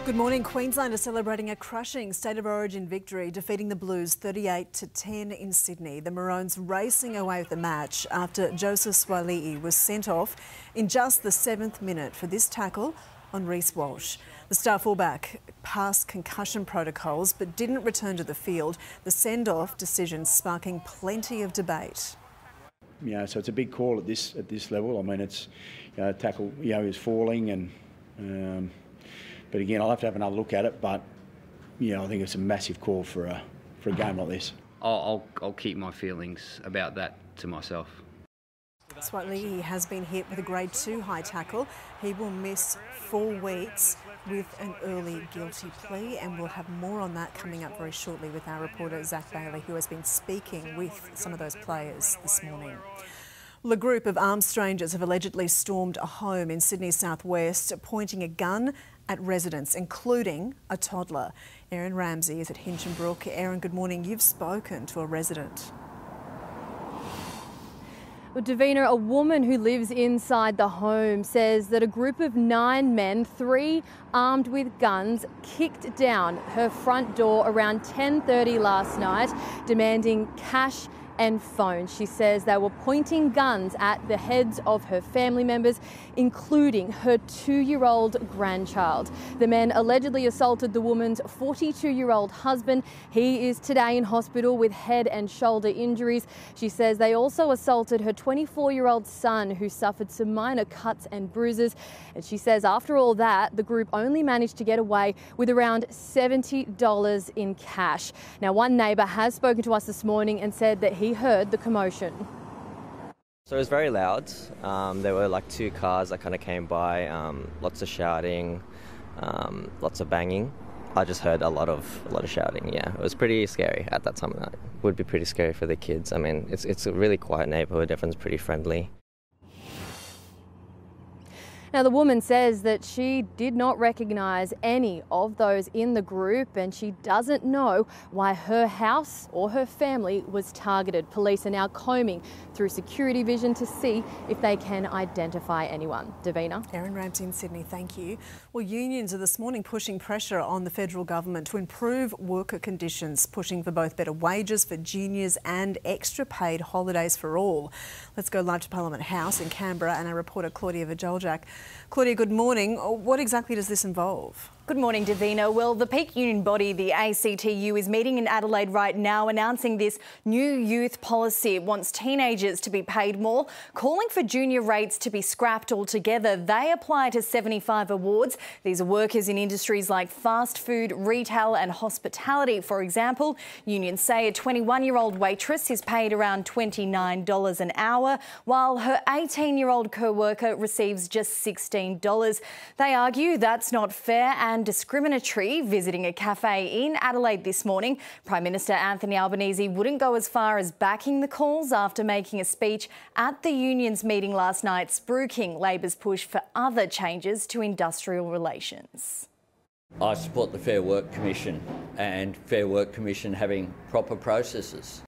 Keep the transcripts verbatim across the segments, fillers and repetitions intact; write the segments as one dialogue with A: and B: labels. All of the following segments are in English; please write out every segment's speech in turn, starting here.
A: Good morning. Queensland is celebrating a crushing State of Origin victory, defeating the Blues thirty-eight to ten in Sydney. The Maroons racing away with the match after Joseph Swali'i was sent off in just the seventh minute for this tackle on Reece Walsh. The star fullback passed concussion protocols but didn't return to the field. The send-off decision sparking plenty of debate.
B: You know, so it's a big call at this at this level. I mean, it's you know, tackle. You know, is falling, and um, but again, I'll have to have another look at it. But you know, I think it's a massive call for a for a game like this.
C: I'll I'll, I'll keep my feelings about that to myself.
A: Swali'i has been hit with a grade two high tackle. He will miss four weeks with an early guilty plea, and we'll have more on that coming up very shortly with our reporter Zach Bailey, who has been speaking with some of those players this morning. Well, a group of armed strangers have allegedly stormed a home in Sydney's southwest, pointing a gun at residents, including a toddler. Aaron Ramsey is at Hinchinbrook. Aaron, good morning. You've spoken to a resident.
D: Well, Davina, a woman who lives inside the home says that a group of nine men, three armed with guns, kicked down her front door around ten thirty last night, demanding cash and phone. She says they were pointing guns at the heads of her family members, including her two-year-old grandchild. The men allegedly assaulted the woman's forty-two-year-old husband. He is today in hospital with head and shoulder injuries. She says they also assaulted her twenty-four-year-old son, who suffered some minor cuts and bruises. And she says after all that, the group only managed to get away with around seventy dollars in cash. Now, one neighbour has spoken to us this morning and said that he heard the commotion.
E: So it was very loud. Um, there were like two cars that kind of came by, um, lots of shouting, um, lots of banging. I just heard a lot of a lot of shouting. Yeah, it was pretty scary at that time of night. It would be pretty scary for the kids. I mean, it's it's a really quiet neighbourhood. Everyone's pretty friendly.
D: Now, the woman says that she did not recognise any of those in the group, and she doesn't know why her house or her family was targeted. Police are now combing through security vision to see if they can identify anyone. Davina.
A: Aaron Ramsey in Sydney, thank you. Well, unions are this morning pushing pressure on the federal government to improve worker conditions, pushing for both better wages for juniors and extra paid holidays for all. Let's go live to Parliament House in Canberra and our reporter Claudia Vajoljak. Claudia, good morning. What exactly does this involve?
F: Good morning, Davina. Well, the peak union body, the A C T U, is meeting in Adelaide right now, announcing this new youth policy. It wants teenagers to be paid more, calling for junior rates to be scrapped altogether. They apply to seventy-five awards. These are workers in industries like fast food, retail and hospitality, for example. Unions say a twenty-one-year-old waitress is paid around twenty-nine dollars an hour, while her eighteen-year-old co-worker receives just sixteen dollars. They argue that's not fair and discriminatory. Visiting a cafe in Adelaide this morning, Prime Minister Anthony Albanese wouldn't go as far as backing the calls after making a speech at the union's meeting last night, spruiking Labor's push for other changes to industrial relations.
G: I support the Fair Work Commission and Fair Work Commission having proper processes.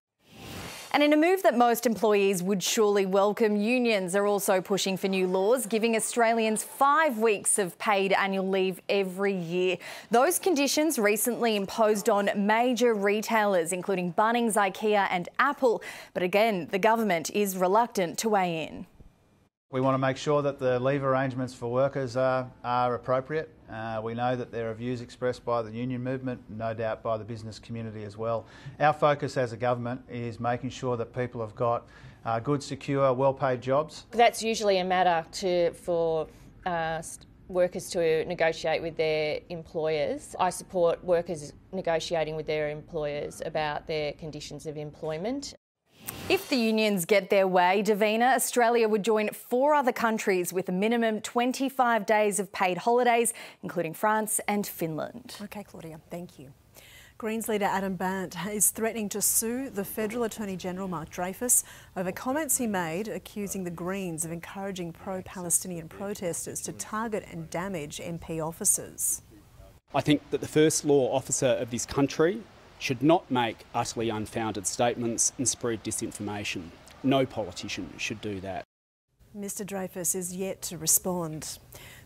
F: And in a move that most employees would surely welcome, unions are also pushing for new laws, giving Australians five weeks of paid annual leave every year. Those conditions recently imposed on major retailers, including Bunnings, IKEA and Apple. But again, the government is reluctant to weigh in.
H: We want to make sure that the leave arrangements for workers are, are appropriate. Uh, we know that there are views expressed by the union movement, no doubt by the business community as well. Our focus as a government is making sure that people have got uh, good, secure, well-paid jobs.
I: That's usually a matter to, for uh, workers to negotiate with their employers. I support workers negotiating with their employers about their conditions of employment.
F: If the unions get their way, Davina, Australia would join four other countries with a minimum twenty-five days of paid holidays, including France and Finland.
A: OK, Claudia, thank you. Greens leader Adam Bandt is threatening to sue the Federal Attorney-General Mark Dreyfus over comments he made accusing the Greens of encouraging pro-Palestinian protesters to target and damage M P offices.
J: I think that the first law officer of this country should not make utterly unfounded statements and spread disinformation. No politician should do that.
A: Mister Dreyfus is yet to respond.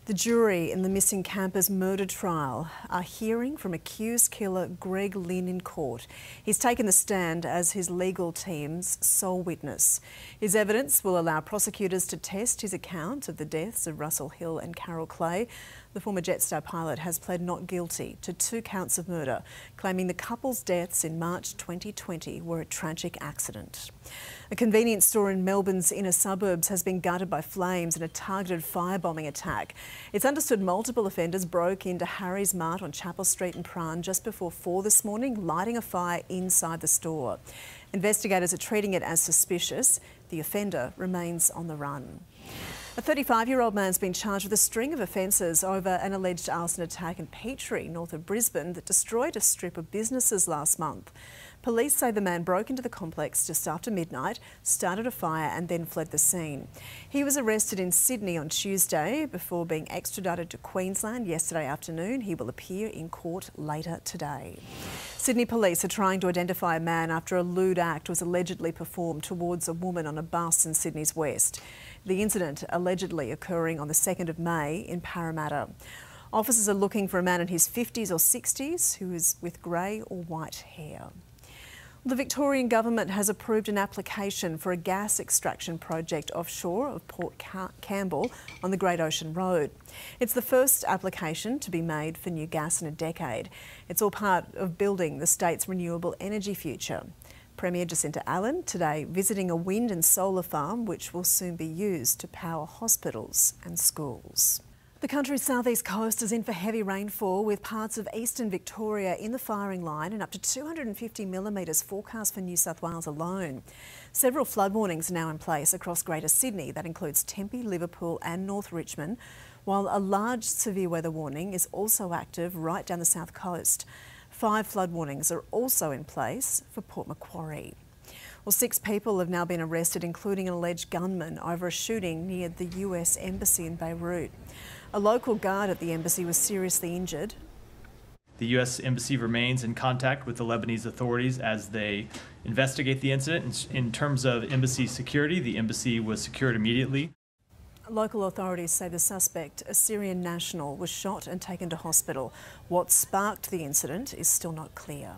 A: The jury in the missing campers murder trial are hearing from accused killer Greg Lynn in court. He's taken the stand as his legal team's sole witness. His evidence will allow prosecutors to test his account of the deaths of Russell Hill and Carol Clay. The former Jetstar pilot has pled not guilty to two counts of murder, claiming the couple's deaths in March twenty twenty were a tragic accident. A convenience store in Melbourne's inner suburbs has been gutted by flames in a targeted firebombing attack. It's understood multiple offenders broke into Harry's Mart on Chapel Street in Prahran just before four this morning, lighting a fire inside the store. Investigators are treating it as suspicious. The offender remains on the run. A thirty-five-year-old man's been charged with a string of offences over an alleged arson attack in Petrie, north of Brisbane, that destroyed a strip of businesses last month. Police say the man broke into the complex just after midnight, started a fire and then fled the scene. He was arrested in Sydney on Tuesday before being extradited to Queensland yesterday afternoon. He will appear in court later today. Sydney police are trying to identify a man after a lewd act was allegedly performed towards a woman on a bus in Sydney's west. The incident allegedly occurring on the second of May in Parramatta. Officers are looking for a man in his fifties or sixties who is with grey or white hair. The Victorian Government has approved an application for a gas extraction project offshore of Port Campbell on the Great Ocean Road. It's the first application to be made for new gas in a decade. It's all part of building the state's renewable energy future. Premier Jacinta Allen today visiting a wind and solar farm which will soon be used to power hospitals and schools. The country's southeast coast is in for heavy rainfall, with parts of eastern Victoria in the firing line and up to two hundred fifty millimetres forecast for New South Wales alone. Several flood warnings are now in place across Greater Sydney. That includes Tempe, Liverpool and North Richmond, while a large severe weather warning is also active right down the south coast. Five flood warnings are also in place for Port Macquarie. Well, six people have now been arrested, including an alleged gunman, over a shooting near the U S Embassy in Beirut. A local guard at the embassy was seriously injured.
K: The U S Embassy remains in contact with the Lebanese authorities as they investigate the incident. In terms of embassy security, the embassy was secured immediately.
A: Local authorities say the suspect, a Syrian national, was shot and taken to hospital. What sparked the incident is still not clear.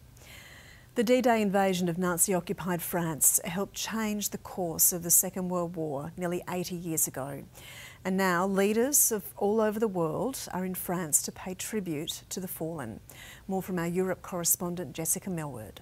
A: The D-Day invasion of Nazi-occupied France helped change the course of the Second World War nearly eighty years ago. And now leaders of all over the world are in France to pay tribute to the fallen. More from our Europe correspondent Jessica Melwood.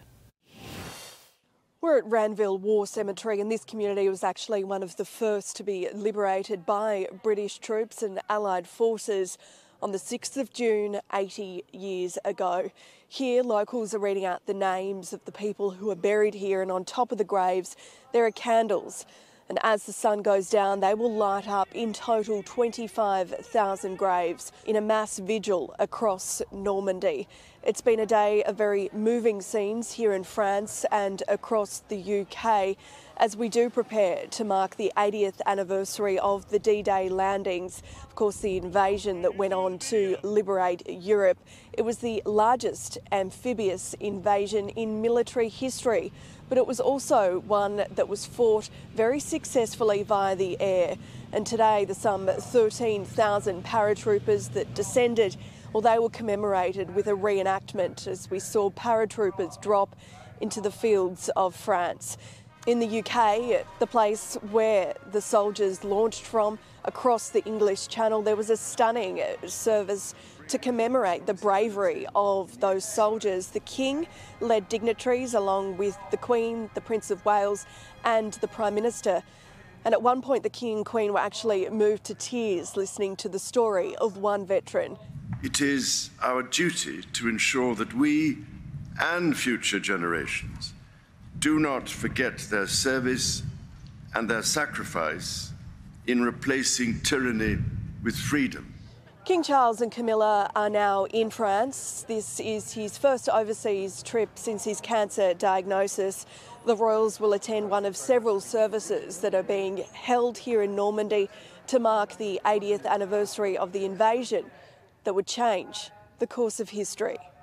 L: We're at Ranville War Cemetery, and this community was actually one of the first to be liberated by British troops and Allied forces on the sixth of June eighty years ago. Here, locals are reading out the names of the people who are buried here, and on top of the graves there are candles. And as the sun goes down, they will light up in total twenty-five thousand graves in a mass vigil across Normandy. It's been a day of very moving scenes here in France and across the U K as we do prepare to mark the eightieth anniversary of the D-Day landings. Of course, the invasion that went on to liberate Europe. It was the largest amphibious invasion in military history, but it was also one that was fought very successfully via the air. And today, the some thirteen thousand paratroopers that descended, well, they were commemorated with a reenactment as we saw paratroopers drop into the fields of France. In the U K, the place where the soldiers launched from across the English Channel, there was a stunning service to commemorate the bravery of those soldiers. The King led dignitaries along with the Queen, the Prince of Wales and the Prime Minister. And at one point the King and Queen were actually moved to tears listening to the story of one veteran.
M: It is our duty to ensure that we and future generations do not forget their service and their sacrifice in replacing tyranny with freedom.
L: King Charles and Camilla are now in France. This is his first overseas trip since his cancer diagnosis. The royals will attend one of several services that are being held here in Normandy to mark the eightieth anniversary of the invasion that would change the course of history.